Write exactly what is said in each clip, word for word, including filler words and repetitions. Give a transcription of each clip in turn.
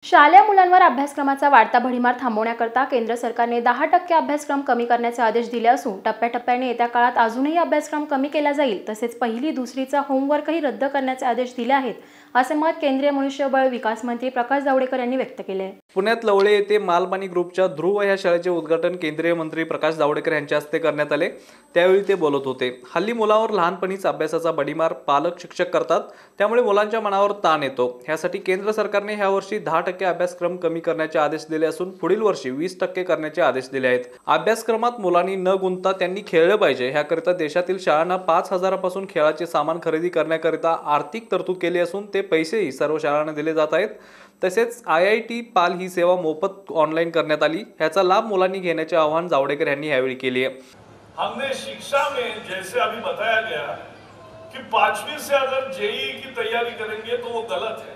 शालेय मुलांवर अभ्यासक्रमाचा वाढता भडीमार थांबवण्याकरता केंद्र सरकारने दहा टक्के अभ्यासक्रम कमी करण्याचे आदेश दिले असून टप्प्याटप्प्याने येत्या काळात अजूनही अभ्यासक्रम कमी केला जाईल। तसेच पहिली दुसरीचा होमवर्कही रद्द करण्याचे आदेश दिले आहेत, असे मत केंद्रीय मनुष्यबळ विकास मंत्री प्रकाश जावडेकर यांनी व्यक्त केले। पुण्यात लवळे येथे मालपानी ग्रुपच्या ध्रुव या शाळेचे उद्घाटन केंद्रीय मंत्री प्रकाश जावडेकर यांच्या हस्ते करण्यात आले। त्यावेळी ते बोलत होते। हल्ली मुलांवर लहानपणीच अभ्यासाचा भडीमार पालक शिक्षक करतात, त्यामुळे मुलांच्या मनावर ताण येतो। यासाठी केंद्र सरकारने ह्या वर्षी दहा टक्के अभ्यासक्रम कमी करण्याचे आदेश दिले असून पुढील वर्षी वीस टक्के करण्याचे आदेश दिले आहेत। अभ्यासक्रमात मुलांनी न गुंतता त्यांनी खेळले पाहिजे, याकरिता देशातील शाळांना पाच हजारापासून खेळाचे सामान खरेदी करण्याकरिता आर्थिक तरतूद केली असून ते पैसेही सर्व शाळांना दिले जात आहेत। तसेच आय आय टी पाल ही सेवा मोफत ऑनलाइन करण्यात आली। याचा लाभ मुलांनी घेण्याचे आवाहन जावडेकर यांनी यावेळी केले। हमने शिक्षा में जैसे अभी बताया गया कि पांचवी से अगर जेई की तैयारी करेंगे तो वो गलत है।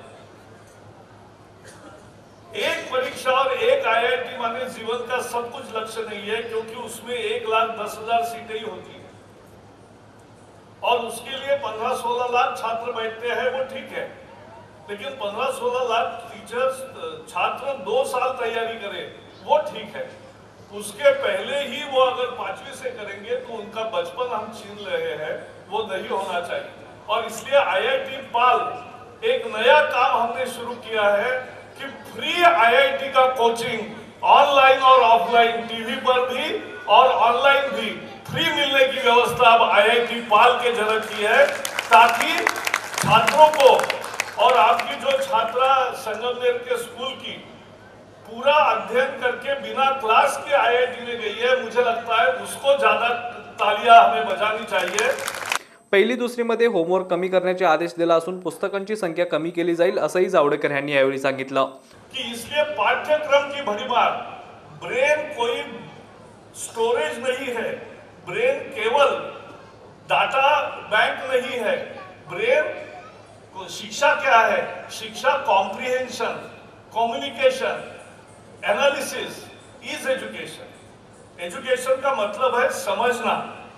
एक परीक्षा और एक आई आई टी माने जीवन का सब कुछ लक्ष्य नहीं है, क्योंकि उसमें एक लाख दस हजार सीटें ही होती है और उसके लिए पंद्रह सोलह लाख छात्र बैठते हैं, वो ठीक है। लेकिन पंद्रह सोलह लाख टीचर्स छात्र दो साल तैयारी करें, वो ठीक है। उसके पहले ही वो अगर पांचवी से करेंगे तो उनका बचपन हम छीन रहे हैं, वो नहीं होना चाहिए। और इसलिए आई आई टी पाल एक नया काम हमने शुरू किया है कि फ्री आई आई टी का कोचिंग ऑनलाइन और ऑफलाइन टीवी पर भी और ऑनलाइन भी फ्री मिलने की व्यवस्था अब आई आई टी पाल के जरिए की है, ताकि छात्रों को और आपकी जो छात्रा संगमनेर के स्कूल की पूरा अध्ययन करके बिना क्लास के आई आई टी में गई है, मुझे लगता है उसको ज्यादा तालियां हमें बजानी चाहिए। पहिली दुसरी मध्ये होमवर्क कमी करण्याचे आदेश दिला असून पुस्तकांची संख्या कमी केली जाईल, असंही जावडेकर यांनी यावेळी सांगितलं। कि इसलिए पाठ्यक्रम की भडीमार, ब्रेन कोई स्टोरेज नहीं है, ब्रेन केवल डाटा बैंक नहीं है। ब्रेन शिक्षा क्या है? शिक्षा comprehension, communication, analysis is education. Education का मतलब है समझना,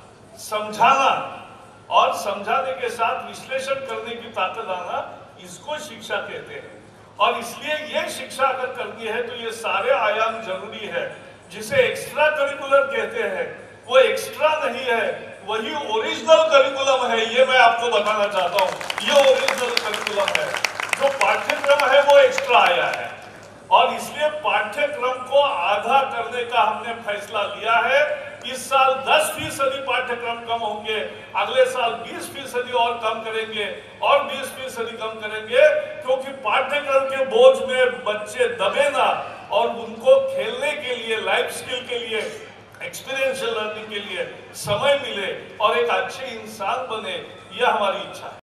समझाना और समझाने के साथ विश्लेषण करने की ताकत आना, इसको शिक्षा कहते हैं। और इसलिए ये शिक्षा अगर करनी है तो ये सारे आयाम जरूरी है। जिसे एक्स्ट्रा करिकुलर कहते हैं वो एक्स्ट्रा नहीं है, वही ओरिजिनल करिकुलम है। ये मैं आपको बताना चाहता हूँ, ये ओरिजिनल करिकुलम है। जो पाठ्यक्रम है वो एक्स्ट्रा आया है और इसलिए पाठ्यक्रम को आधा करने का हमने फैसला लिया है। इस साल दस फीसदी पाठ्यक्रम कम होंगे, अगले साल बीस फीसदी और कम करेंगे और बीस फीसदी कम करेंगे, क्योंकि पाठ्यक्रम के बोझ में बच्चे दबे ना और उनको खेलने के लिए, लाइफ स्किल के लिए, एक्सपीरियंशियल लर्निंग के लिए समय मिले और एक अच्छे इंसान बने, यह हमारी इच्छा है।